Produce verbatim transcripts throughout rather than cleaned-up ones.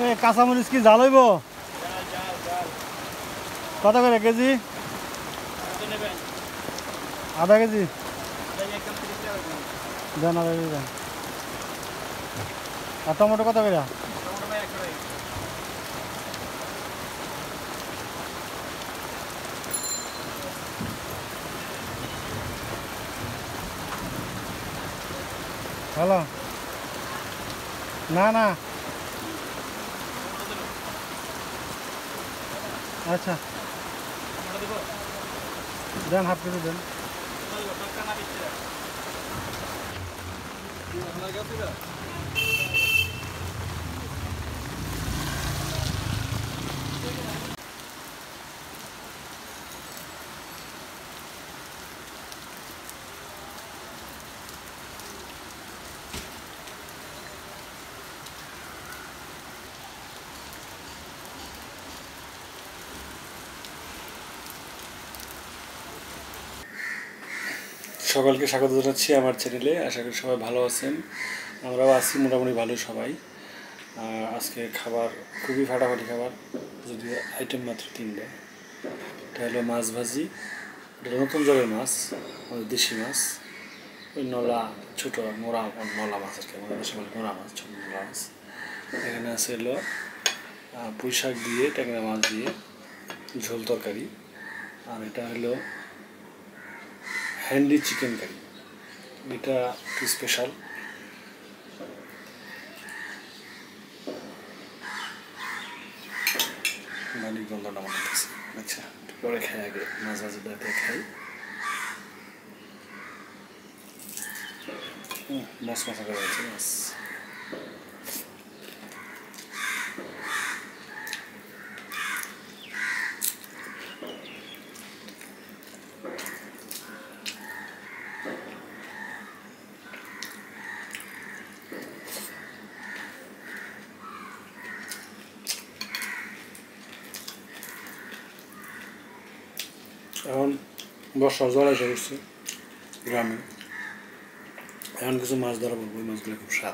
এ কাঁচামরিচ কি জাল হইব? কত করে কেজি? আধা কেজি দেন, আধা কেজি দেন। আর টমেটো কত করে? হ্যালো, না না, আচ্ছা দেন, হাফ কেজি দেন। সকলকে স্বাগত জানাচ্ছি আমার চ্যানেলে। আশা করি সবাই ভালো আছেন, আমরাও আছি মোটামুটি ভালো সবাই। আজকে খাবার খুবই ফাটাফাটি খাবার, যদিও আইটেম মাত্র তিনটা। এটা হলো মাছ ভাজি, এটা নতুন জলের মাছ, আমাদের দেশি মাছ, ওই নলা ছোটো নোরা নলা মাছ আর কি, আমাদের দেশে বলে নোরা মাছ, ছোটো নোলা মাছ। এখানে আছে হলো পুঁই শাক দিয়ে, ট্যাংরা মাছ দিয়ে ঝোল তরকারি। আর এটা হলো হ্যান্ডি চিকেন কারি, এটা একটু স্পেশাল। মালিক গন্ধটা মনে হচ্ছে। আচ্ছা, পরে খাই, আগে মাছ ভাজিটাতে খাই। মাছ মাথা করে আছে মাছ। এখন বর্ষার জল এসে করছে গ্রামে, এখন কিছু মাছ ধরা পড়বো। ওই মাছগুলো খুব স্বাদ।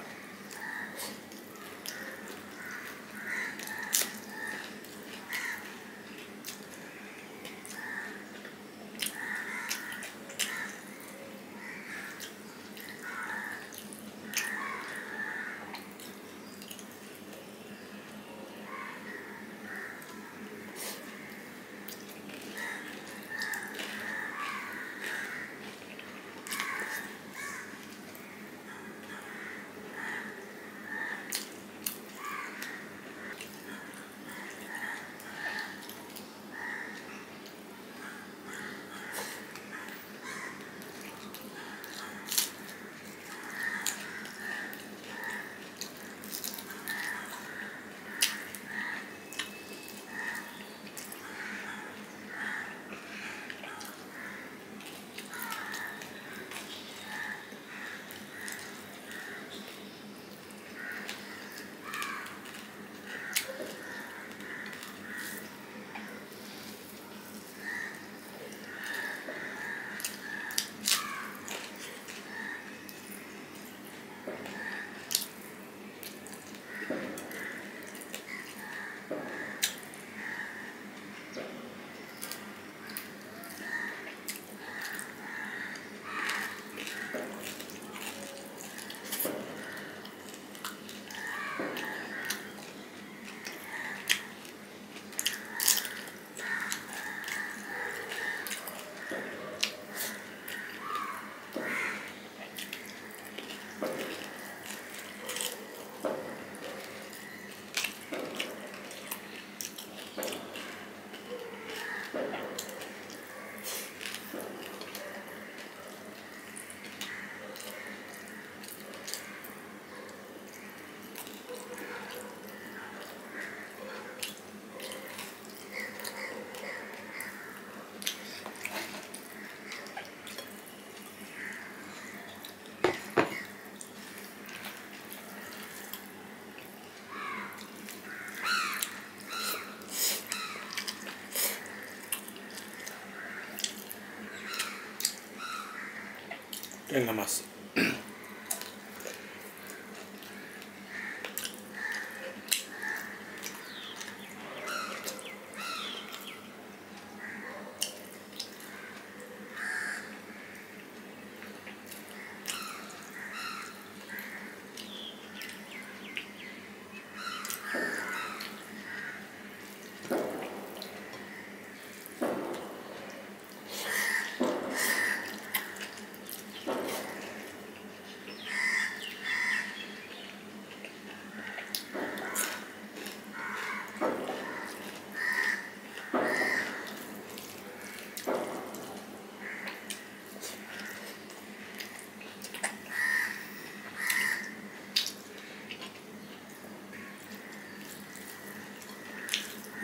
ট্যাংরা মাছ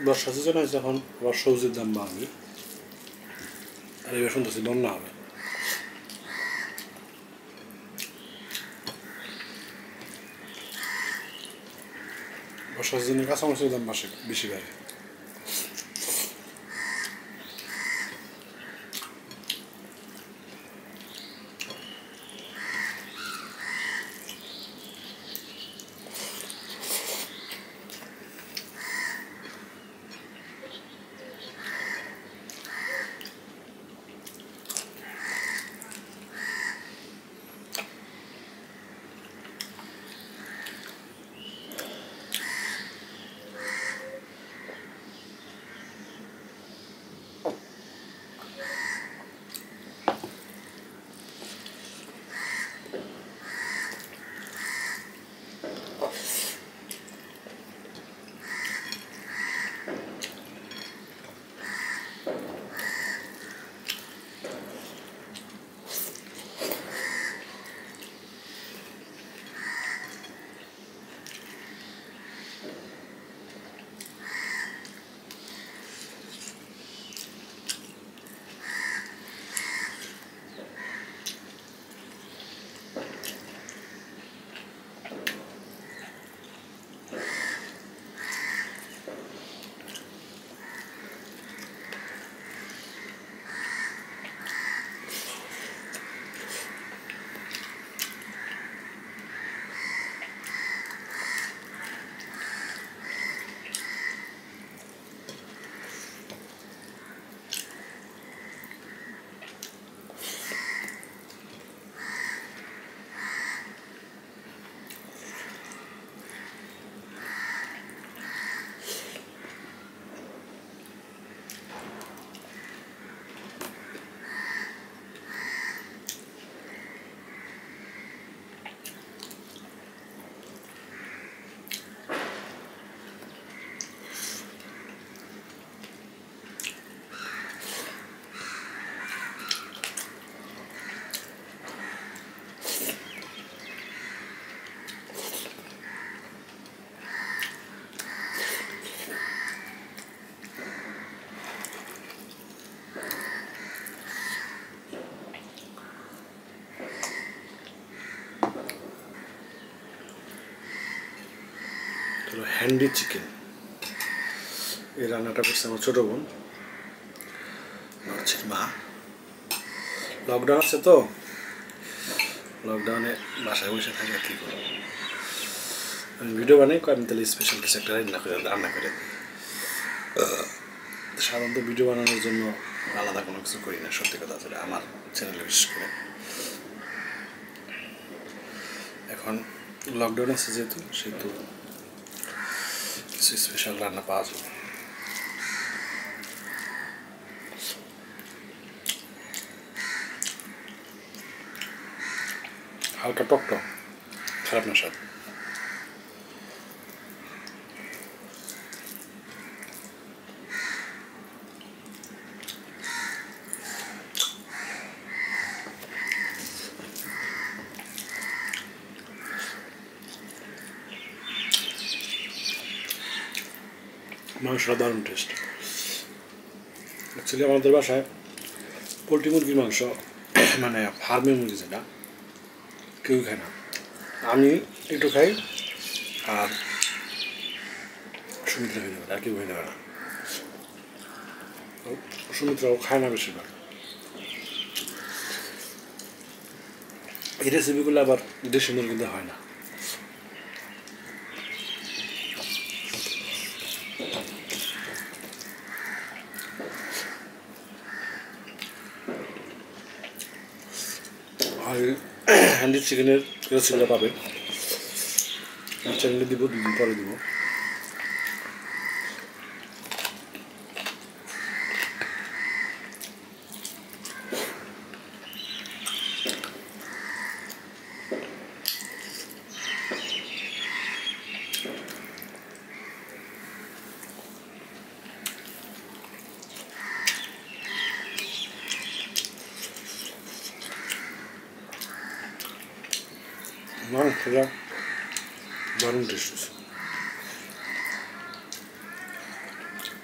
বর্ষা সিজন আছে এখন, আবার সবজির দাম বাড়বে, আর এবার শুনতেছি বন্যা হবে। বর্ষা সিজনে কাঁচামরিচের দাম বেশি বেশি বাড়ে। হ্যান্ডি চিকেন, এই রান্নাটা করছে আমার ছোটো বোন, হচ্ছে মা। লকডাউন আছে তো, লকডাউনে বাসায় বসে থাকে, কী করবো, আমি ভিডিও বানাই, আমি তাহলে স্পেশাল কিছু একটা রান্না করে রান্না করে সাধারণত ভিডিও বানানোর জন্য আলাদা কোনো কিছু করি না, সত্যি কথা আসলে আমার চ্যানেলে বিশেষ করে। এখন লকডাউন আছে যেহেতু, সেহেতু কিছু স্পেশাল রান্না পাওয়া যাবে। হালকা টক টক, খারাপ না স্বাদ। মাংসটা দারুণ টেস্ট। অ্যাকচুয়ালি আমাদের বাসায় পোলট্রি মুরগির মাংস, মানে ফার্মের মুরগি যেটা, কেউ খায় না, আমি একটু খাই, আর সুমিত্রা খেয়ে নেবে, আর কেউ খেয়ে নেবে না। সুমিত্রাও খায় না বেশিরভাগ। এই রেসিপিগুলো আবার দেশি মুরগিতে হয় না। আর হ্যান্ডি চিকেনের রেসিপিটা পাবে চ্যানেলে দিব, দুদিন পরে দিব। মাংসটা দারুণ টেস্ট হয়েছে।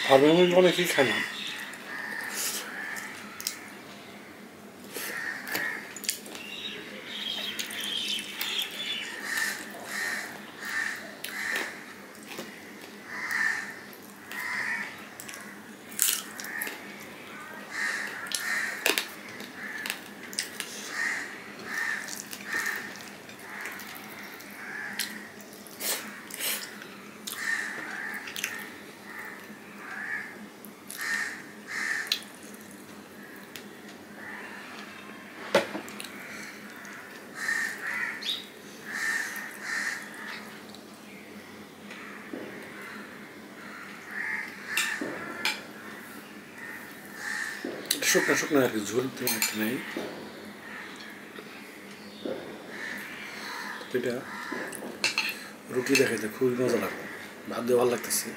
ফার্মের মুরগি অনেকেই খায় না। শুকনো শুকনো আর কি, ঝোল তেমন একটা নেই। এটা রুটি দেখাইতে খুবই মজা লাগবে, ভাত দিয়ে ভালো লাগতেছে।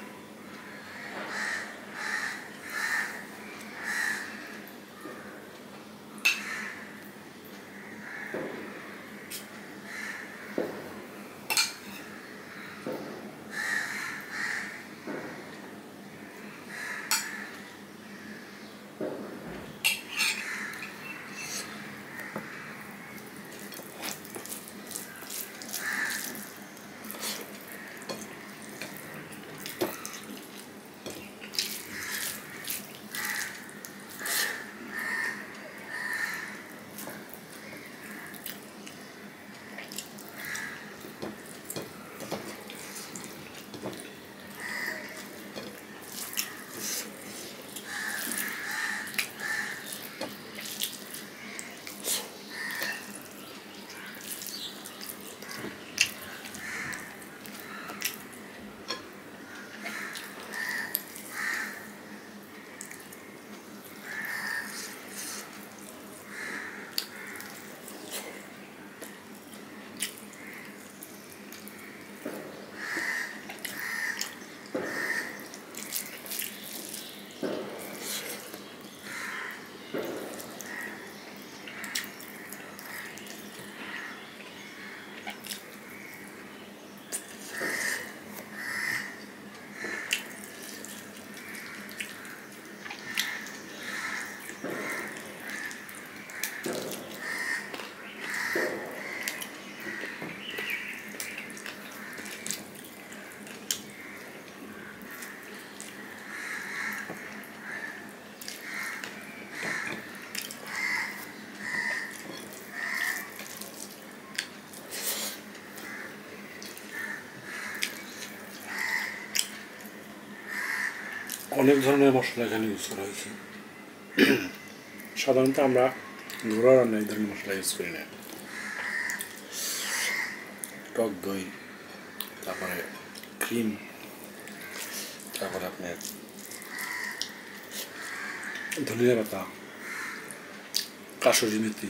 অনেক ধরনের মশলা এখানে ইউজ করা হয়েছে। সাধারণত আমরা ঘোড়া রান্না এই ধরনের মশলা ইউজ করি না। টক দই, তারপরে ক্রিম, তারপরে আপনার ধনিয়া পাতা, কাসুরি মেথি,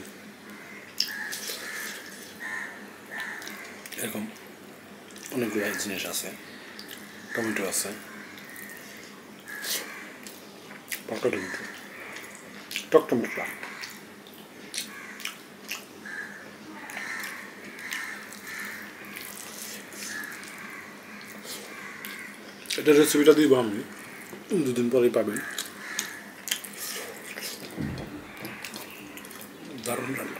এরকম অনেকগুলো জিনিস আছে। টমেটো আছে, পাকা টমেটো, টক টমেটো। এটা রেসিপিটা দিব আমি, দুদিন পরেই পাবেন। দারুণ রান্না।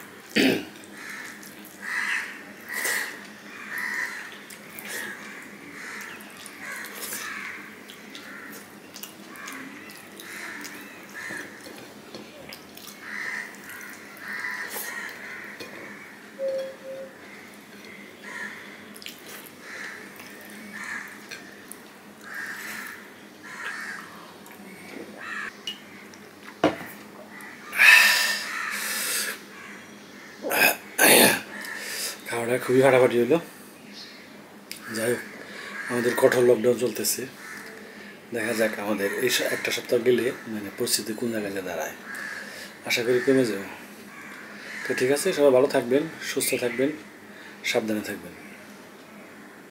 খাওয়াটা খুবই ফাটাফাটি হলো। যাই হোক, আমাদের কঠোর লকডাউন চলতেছে, দেখা যাক আমাদের এই একটা সপ্তাহ গেলে মানে পরিস্থিতি কোন জায়গায় যা দাঁড়ায়। আশা করি কমে যাবে। তো ঠিক আছে, সবাই ভালো থাকবেন, সুস্থ থাকবেন, সাবধানে থাকবেন।